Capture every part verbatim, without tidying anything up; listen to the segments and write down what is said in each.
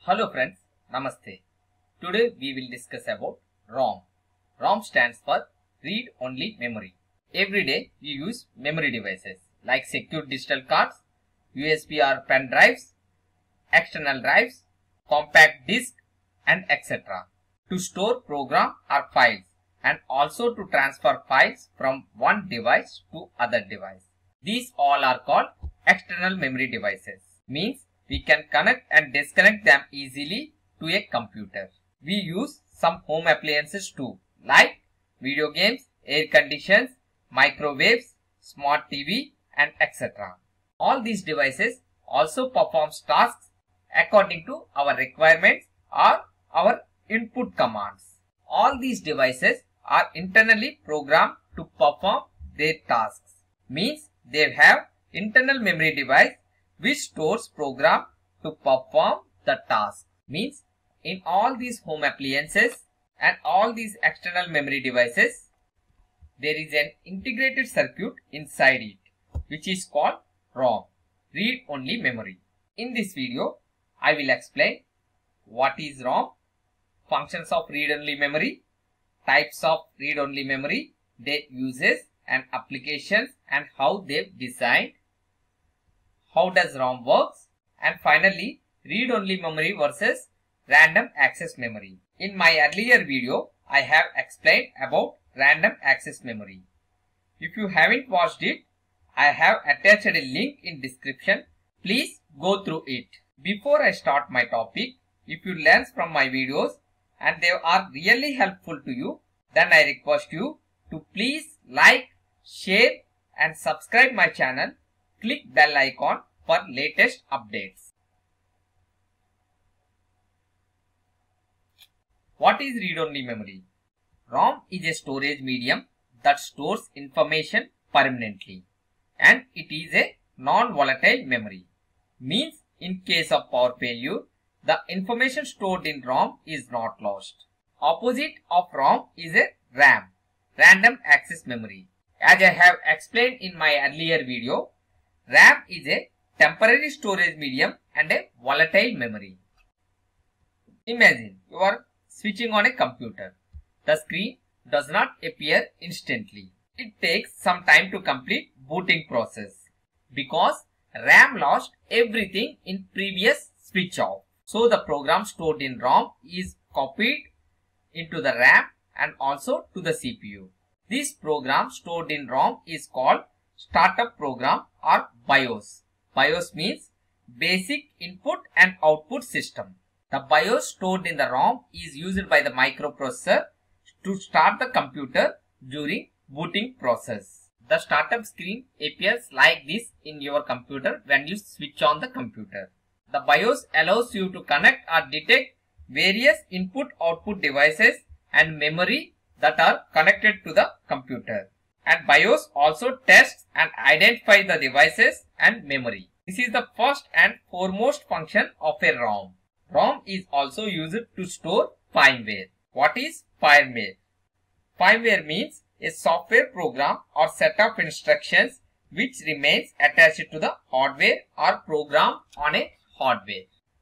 Hello friends, Namaste. Today we will discuss about ROM. ROM stands for Read Only Memory. Every day we use memory devices like secure digital cards, U S B or pen drives, external drives, compact disc and et cetera to store program or files and also to transfer files from one device to other device. These all are called external memory devices. Means we can connect and disconnect them easily to a computer. We use some home appliances too, like video games, air conditions, microwaves, smart T V and et cetera. All these devices also perform tasks according to our requirements or our input commands. All these devices are internally programmed to perform their tasks. Means they have internal memory device which stores program to perform the task. Means in all these home appliances and all these external memory devices, there is an integrated circuit inside it which is called ROM, Read Only Memory. In this video, I will explain what is ROM, functions of read only memory, types of read only memory, their uses and applications and how they've designed, how does ROM works, and finally read only memory versus random access memory. In my earlier video, I have explained about random access memory. If you haven't watched it, I have attached a link in description. Please go through it. Before I start my topic, if you learn from my videos and they are really helpful to you, then I request you to please like, share and subscribe my channel. Click bell icon for latest updates. What is read-only memory? ROM is a storage medium that stores information permanently and it is a non-volatile memory. Means in case of power failure, the information stored in ROM is not lost. Opposite of ROM is a RAM, random access memory. As I have explained in my earlier video, RAM is a temporary storage medium and a volatile memory. Imagine you are switching on a computer. The screen does not appear instantly. It takes some time to complete booting process because RAM lost everything in previous switch off. So the program stored in ROM is copied into the RAM and also to the C P U. This program stored in ROM is called startup program or BIOS. BIOS means basic input and output system. The BIOS stored in the ROM is used by the microprocessor to start the computer during booting process. The startup screen appears like this in your computer when you switch on the computer. The BIOS allows you to connect or detect various input-output devices and memory that are connected to the computer. And BIOS also tests and identifies the devices and memory. This is the first and foremost function of a ROM. ROM is also used to store firmware. What is firmware? Firmware means a software program or set of instructions which remains attached to the hardware or program on a hardware.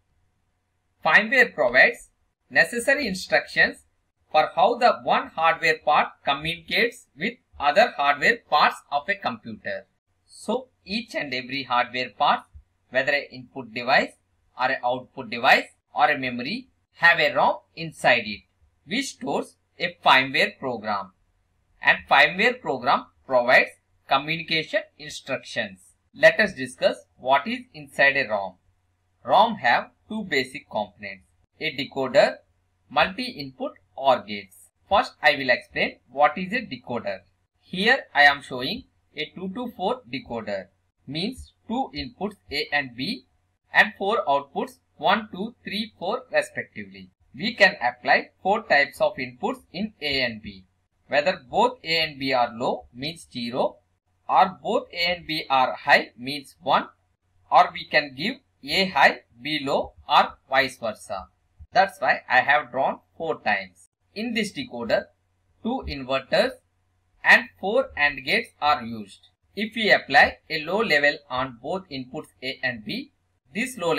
Firmware provides necessary instructions for how the one hardware part communicates with other hardware parts of a computer. So each and every hardware part, whether an input device or an output device or a memory, have a ROM inside it which stores a firmware program. And firmware program provides communication instructions. Let us discuss what is inside a ROM. ROM have two basic components, a decoder, multi-input OR gates. First I will explain what is a decoder. Here I am showing a two to four decoder. Means two inputs A and B and four outputs one, two, three, four respectively. We can apply four types of inputs in A and B. Whether both A and B are low means zero, or both A and B are high means one, or we can give A high, B low or vice versa. That's why I have drawn four times. In this decoder, two inverters and four AND gates are used. If we apply a low level on both inputs A and B, this low level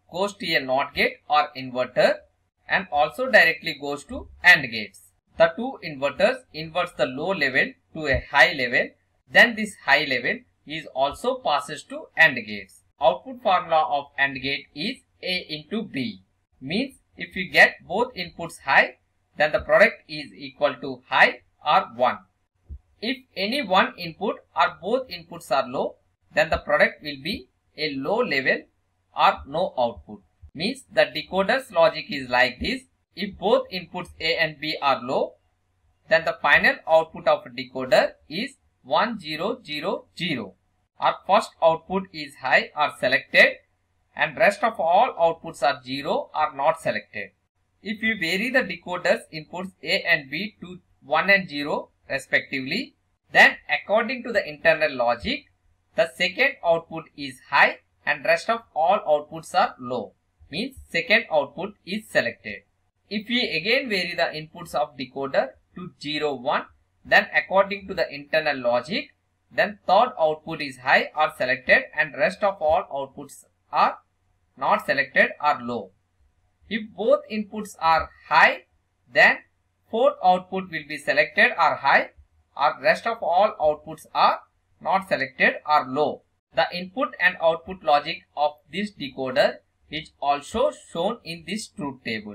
goes to a NOT gate or inverter and also directly goes to AND gates. The two inverters inverts the low level to a high level. Then this high level is also passes to AND gates. Output formula of AND gate is A into B. Means if you get both inputs high, then the product is equal to high or one. If any one input or both inputs are low, then the product will be a low level or no output. Means the decoder's logic is like this. If both inputs A and B are low, then the final output of a decoder is one zero zero zero. Our first output is high or selected and rest of all outputs are zero or not selected. If you vary the decoder's inputs A and B to one and zero respectively, then according to the internal logic, the second output is high and rest of all outputs are low. Means second output is selected. If we again vary the inputs of decoder to zero, one, then according to the internal logic, then third output is high or selected and rest of all outputs are not selected or low. If both inputs are high, then fourth output will be selected or high or rest of all outputs are not selected or low. The input and output logic of this decoder is also shown in this truth table.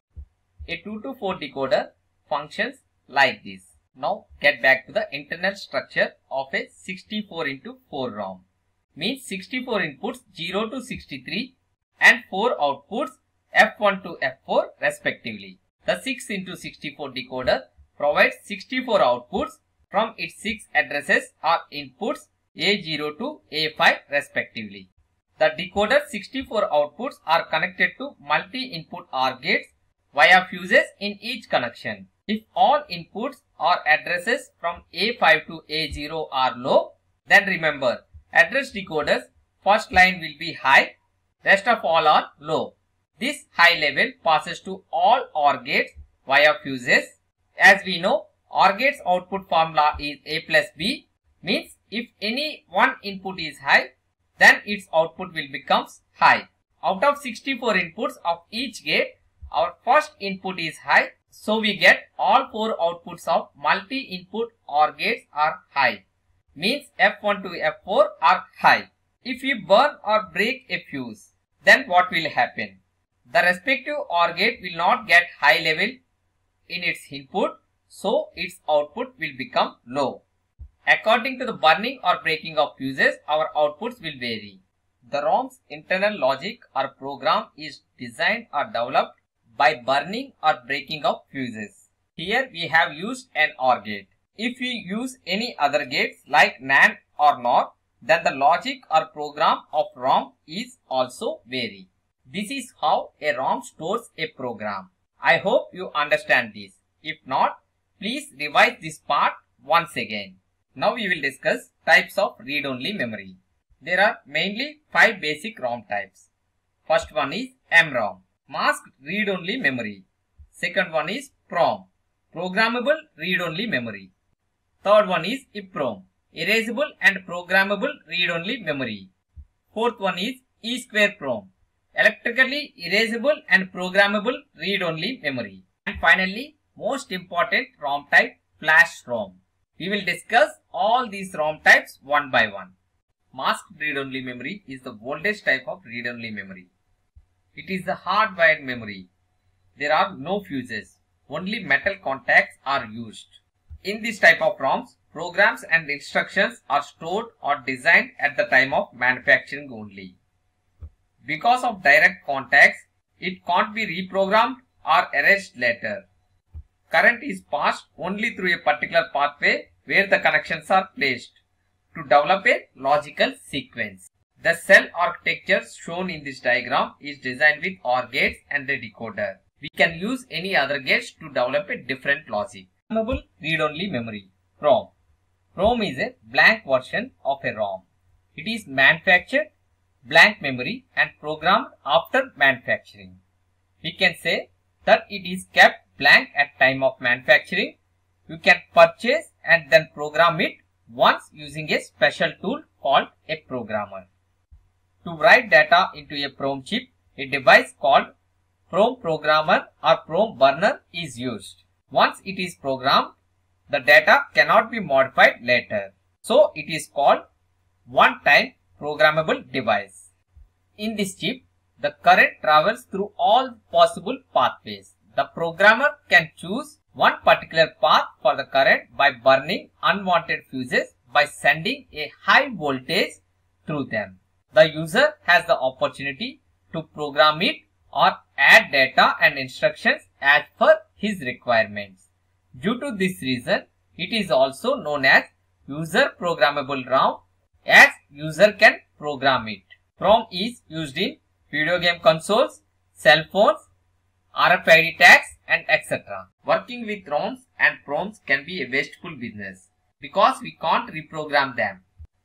A two to four decoder functions like this. Now get back to the internal structure of a sixty-four into four ROM. Means sixty-four inputs zero to sixty-three and four outputs F one to F four respectively. The six into sixty-four decoder provides sixty-four outputs from its six addresses or inputs A zero to A five respectively. The decoder's sixty-four outputs are connected to multi-input OR gates via fuses in each connection. If all inputs or addresses from A five to A zero are low, then remember, address decoder's first line will be high, rest of all are low. This high level passes to all OR gates via fuses. As we know, OR gates output formula is A plus B, means if any one input is high, then its output will become high. Out of sixty-four inputs of each gate, our first input is high, so we get all four outputs of multi-input OR gates are high. Means F one to F four are high. If we burn or break a fuse, then what will happen? The respective OR gate will not get high level in its input, so its output will become low. According to the burning or breaking of fuses, our outputs will vary. The ROM's internal logic or program is designed or developed by burning or breaking of fuses. Here we have used an OR gate. If we use any other gates like NAND or NOR, then the logic or program of ROM is also vary. This is how a ROM stores a program. I hope you understand this. If not, please revise this part once again. Now we will discuss types of read-only memory. There are mainly five basic ROM types. First one is M ROM, masked read-only memory. Second one is PROM, programmable read-only memory. Third one is EEPROM, erasable and programmable read-only memory. Fourth one is E2PROM, electrically erasable and programmable read-only memory. And finally, most important ROM type, Flash ROM. We will discuss all these ROM types one by one. Masked read-only memory is the oldest type of read-only memory. It is the hardwired memory. There are no fuses. Only metal contacts are used. In this type of ROMs, programs and instructions are stored or designed at the time of manufacturing only. Because of direct contacts, it can't be reprogrammed or erased later. Current is passed only through a particular pathway where the connections are placed to develop a logical sequence. The cell architecture shown in this diagram is designed with OR gates and a decoder. We can use any other gates to develop a different logic. Programmable read-only memory, PROM. PROM is a blank version of a ROM. It is manufactured blank memory and programmed after manufacturing. We can say that it is kept blank at time of manufacturing. You can purchase and then program it once using a special tool called a programmer. To write data into a PROM chip, a device called PROM programmer or PROM burner is used. Once it is programmed, the data cannot be modified later. So it is called one-time programmable device. In this chip, the current travels through all possible pathways. The programmer can choose one particular path for the current by burning unwanted fuses by sending a high voltage through them. The user has the opportunity to program it or add data and instructions as per his requirements. Due to this reason, it is also known as user programmable ROM, as user can program it. ROM is used in video game consoles, cell phones, R F I D tags, and et cetera. Working with ROMs and PROMs can be a wasteful business because we can't reprogram them.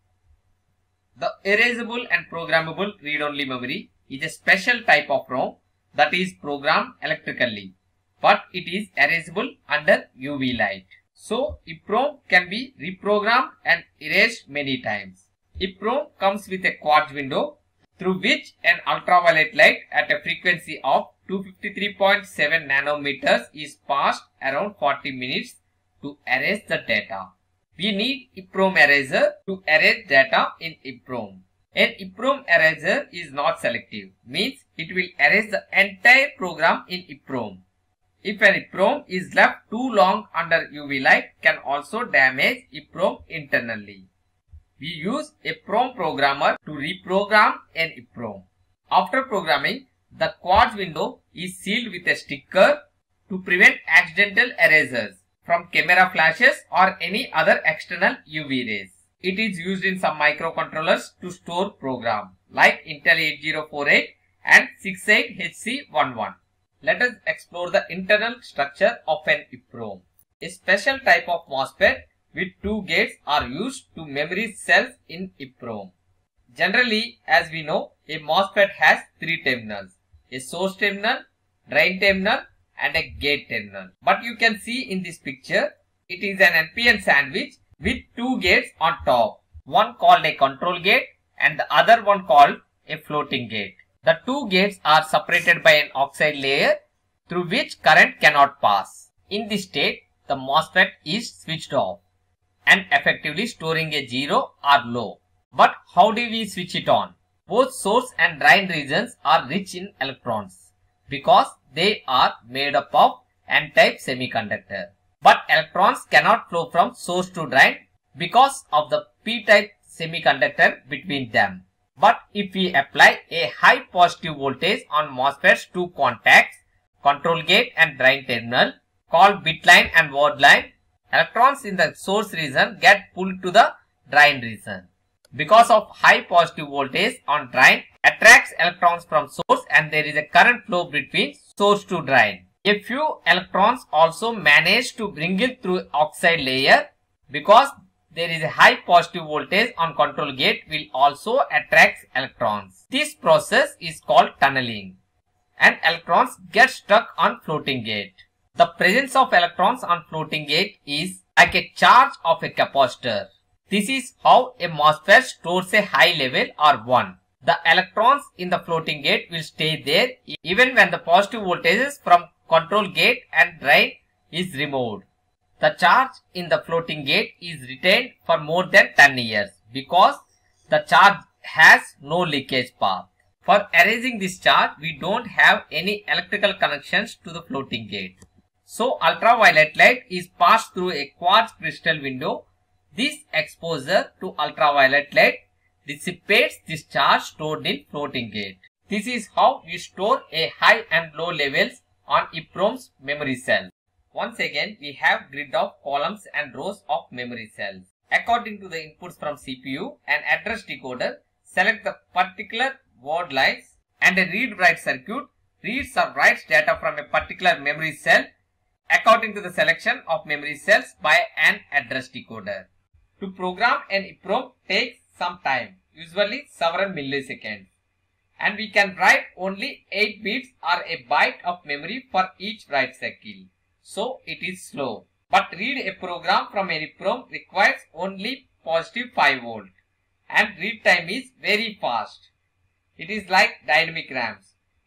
The erasable and programmable read-only memory is a special type of ROM that is programmed electrically, but it is erasable under U V light. So, EEPROM can be reprogrammed and erased many times. EEPROM comes with a quartz window through which an ultraviolet light at a frequency of two hundred fifty-three point seven nanometers is passed around forty minutes to erase the data. We need EEPROM eraser to erase data in EEPROM. An EEPROM eraser is not selective, means it will erase the entire program in EEPROM. If an EEPROM is left too long under U V light, can also damage EEPROM internally. We use a PROM programmer to reprogram an EEPROM. After programming, the quartz window is sealed with a sticker to prevent accidental erasers from camera flashes or any other external U V rays. It is used in some microcontrollers to store program like Intel eight zero four eight and sixty-eight H C eleven. Let us explore the internal structure of an EEPROM. A special type of MOSFET with two gates are used to memory cells in EEPROM. Generally, as we know, a MOSFET has three terminals: a source terminal, drain terminal, and a gate terminal. But you can see in this picture, it is an N P N sandwich with two gates on top, one called a control gate and the other one called a floating gate. The two gates are separated by an oxide layer through which current cannot pass. In this state, the MOSFET is switched off and effectively storing a zero or low. But how do we switch it on? Both source and drain regions are rich in electrons because they are made up of N-type semiconductor. But electrons cannot flow from source to drain because of the P-type semiconductor between them. But if we apply a high positive voltage on MOSFET's two contacts, control gate and drain terminal, called bit line and word line, electrons in the source region get pulled to the drain region. Because of high positive voltage on drain attracts electrons from source and there is a current flow between source to drain. A few electrons also manage to bring it through oxide layer because there is a high positive voltage on control gate will also attract electrons. This process is called tunneling and electrons get stuck on floating gate. The presence of electrons on floating gate is like a charge of a capacitor. This is how a MOSFET stores a high level or one. The electrons in the floating gate will stay there even when the positive voltages from control gate and drain is removed. The charge in the floating gate is retained for more than ten years because the charge has no leakage path. For erasing this charge, we don't have any electrical connections to the floating gate. So ultraviolet light is passed through a quartz crystal window. This exposure to ultraviolet light dissipates this charge stored in floating gate. This is how we store a high and low levels on EEPROM's memory cells. Once again, we have grid of columns and rows of memory cells. According to the inputs from C P U, an address decoder selects the particular word lines and a read-write circuit reads or writes data from a particular memory cell according to the selection of memory cells by an address decoder. To program an EEPROM takes some time, usually several milliseconds, and we can write only eight bits or a byte of memory for each write cycle. So it is slow. But read a program from an EEPROM requires only positive five volt and read time is very fast. It is like dynamic RAMs.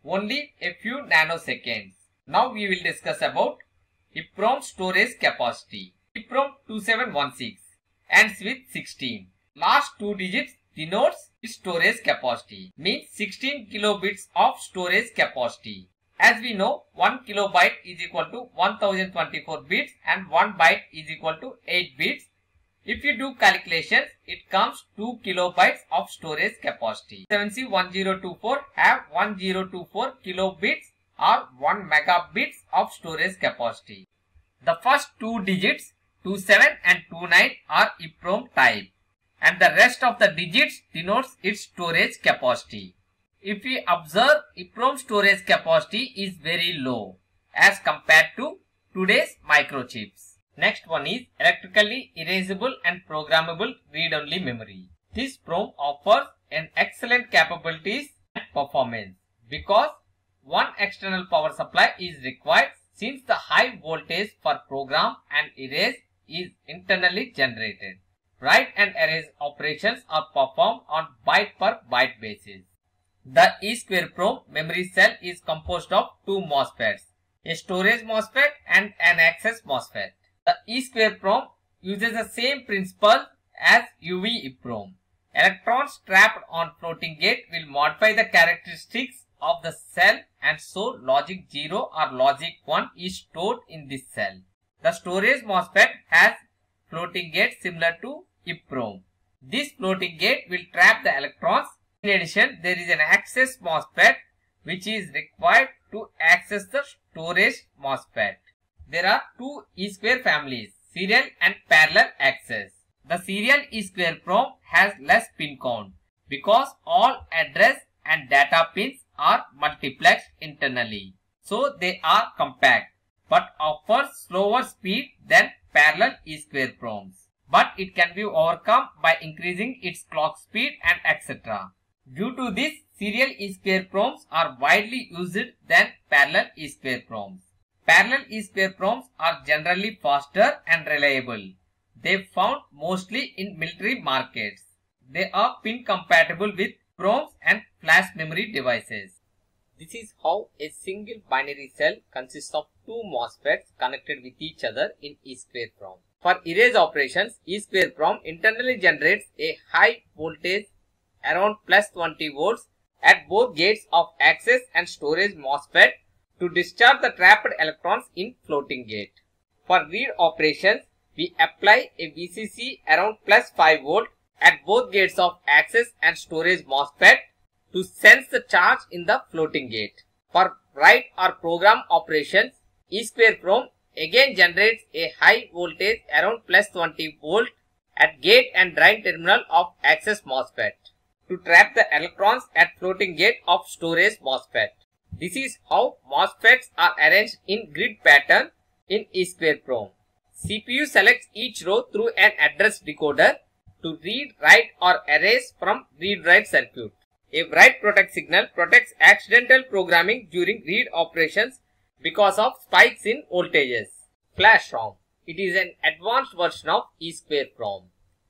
only a few nanoseconds. Now we will discuss about EEPROM storage capacity. EEPROM two seven one six ends with sixteen. Last two digits denotes storage capacity, means sixteen kilobits of storage capacity. As we know, one kilobyte is equal to one thousand twenty-four bits and one byte is equal to eight bits. If you do calculations, it comes two kilobytes of storage capacity. seven C one zero two four have one thousand twenty-four kilobits or one megabits of storage capacity. The first two digits twenty-seven and twenty-nine are EEPROM type, and the rest of the digits denotes its storage capacity. If we observe, EEPROM storage capacity is very low as compared to today's microchips. Next one is electrically erasable and programmable read-only memory. This PROM offers an excellent capabilities and performance because one external power supply is required, since the high voltage for program and erase is internally generated. Write and erase operations are performed on byte per byte basis. The EEPROM memory cell is composed of two MOSFETs, a storage MOSFET and an access MOSFET. The EEPROM uses the same principle as U V EEPROM. Electrons trapped on floating gate will modify the characteristics of the cell, and so logic zero or logic one is stored in this cell. The storage MOSFET has floating gate similar to EEPROM. This floating gate will trap the electrons. In addition, there is an access MOSFET which is required to access the storage MOSFET. There are two E-square families, serial and parallel access. The serial EEPROM has less pin count because all address and data pins are multiplexed internally, so they are compact, but offers slower speed than parallel EEPROMs. But it can be overcome by increasing its clock speed and et cetera. Due to this, serial EEPROMs are widely used than parallel EEPROMs. Parallel EEPROMs are generally faster and reliable. They found mostly in military markets. They are pin compatible with PROMs and flash memory devices. This is how a single binary cell consists of two MOSFETs connected with each other in EEPROM. For erase operations, EEPROM internally generates a high voltage around plus twenty volts at both gates of access and storage MOSFET to discharge the trapped electrons in floating gate. For read operations, we apply a V C C around plus five volt at both gates of access and storage MOSFET to sense the charge in the floating gate. For write or program operations, EEPROM again generates a high voltage around plus twenty volt at gate and drain terminal of access MOSFET to trap the electrons at floating gate of storage MOSFET. This is how MOSFETs are arranged in grid pattern in EEPROM. C P U selects each row through an address decoder to read, write or erase from read-write circuit. A write protect signal protects accidental programming during read operations because of spikes in voltages. Flash ROM. It is an advanced version of EEPROM.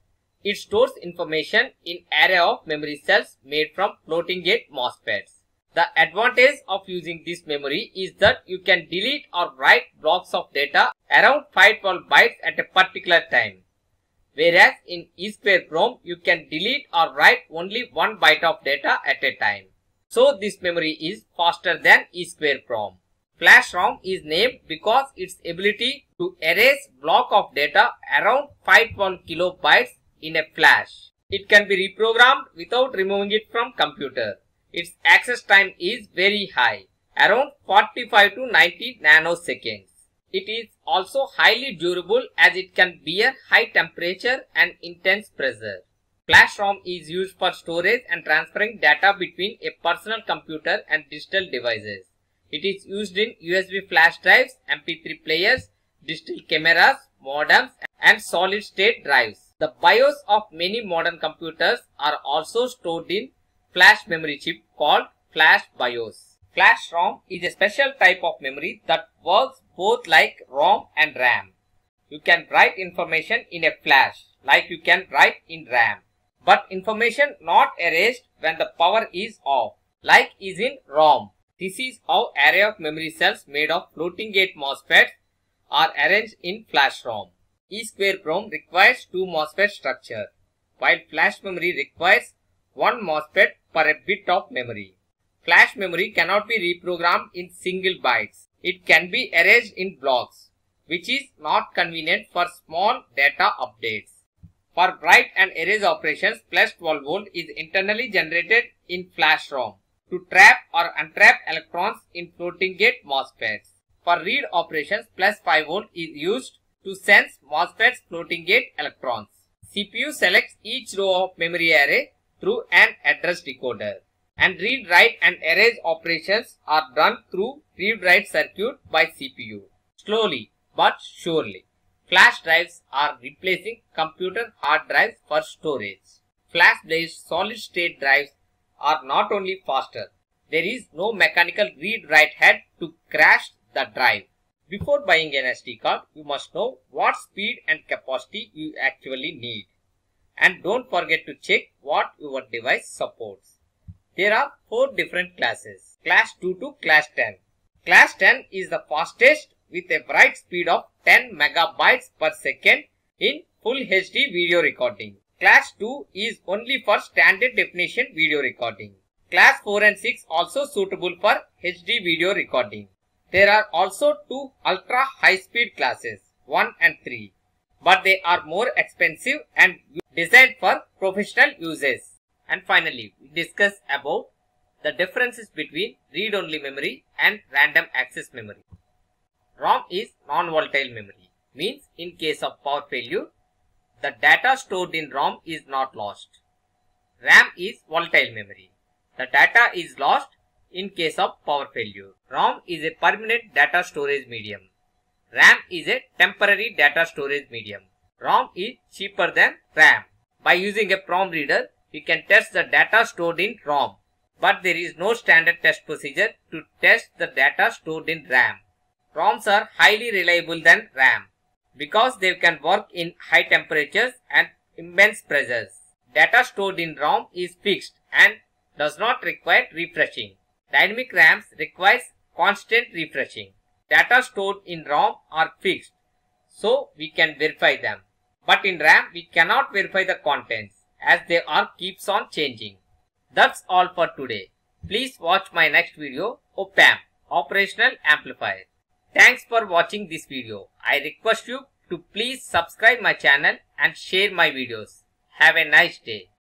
It stores information in array of memory cells made from floating gate MOSFETs. The advantage of using this memory is that you can delete or write blocks of data around five hundred twelve bytes at a particular time. Whereas in EEPROM, you can delete or write only one byte of data at a time. So this memory is faster than EEPROM. Flash ROM is named because its ability to erase block of data around five hundred twelve kilobytes in a flash. It can be reprogrammed without removing it from computer. Its access time is very high, around forty-five to ninety nanoseconds. It is also highly durable as it can bear high temperature and intense pressure. Flash ROM is used for storage and transferring data between a personal computer and digital devices. It is used in U S B flash drives, M P three players, digital cameras, modems, and solid-state drives. The BIOS of many modern computers are also stored in flash memory chip called flash BIOS. Flash ROM is a special type of memory that works both like ROM and RAM. You can write information in a flash like you can write in RAM, but information not erased when the power is off like is in ROM. This is how array of memory cells made of floating gate MOSFETs are arranged in flash ROM. EEPROM requires two MOSFET structure, while flash memory requires one MOSFET per a bit of memory. Flash memory cannot be reprogrammed in single bytes. It can be arranged in blocks, which is not convenient for small data updates. For write and erase operations, plus twelve volt is internally generated in flash ROM to trap or untrap electrons in floating gate MOSFETs. For read operations, plus five volt is used to sense MOSFET's floating gate electrons. C P U selects each row of memory array through an address decoder, and read, write and erase operations are done through read-write circuit by C P U. Slowly but surely, flash drives are replacing computer hard drives for storage. Flash-based solid-state drives are not only faster, there is no mechanical read-write head to crash the drive. Before buying an S D card, you must know what speed and capacity you actually need. And don't forget to check what your device supports. There are four different classes. Class two to Class ten. Class ten is the fastest with a write speed of ten megabytes per second in full H D video recording. Class two is only for standard definition video recording. Class four and six also suitable for H D video recording. There are also two ultra high speed classes, one and three, but they are more expensive and designed for professional uses. And finally, we discuss about the differences between read-only memory and random access memory. ROM is non-volatile memory, means in case of power failure, the data stored in ROM is not lost. RAM is volatile memory. The data is lost in case of power failure. ROM is a permanent data storage medium. RAM is a temporary data storage medium. ROM is cheaper than RAM. By using a PROM reader, we can test the data stored in ROM, but there is no standard test procedure to test the data stored in RAM. ROMs are highly reliable than RAM because they can work in high temperatures and immense pressures. Data stored in ROM is fixed and does not require refreshing. Dynamic RAMs requires constant refreshing. Data stored in ROM are fixed, so we can verify them. But in RAM, we cannot verify the contents as they are keeps on changing. That's all for today. Please watch my next video, Op-Amp, Operational Amplifier. Thanks for watching this video. I request you to please subscribe my channel and share my videos. Have a nice day.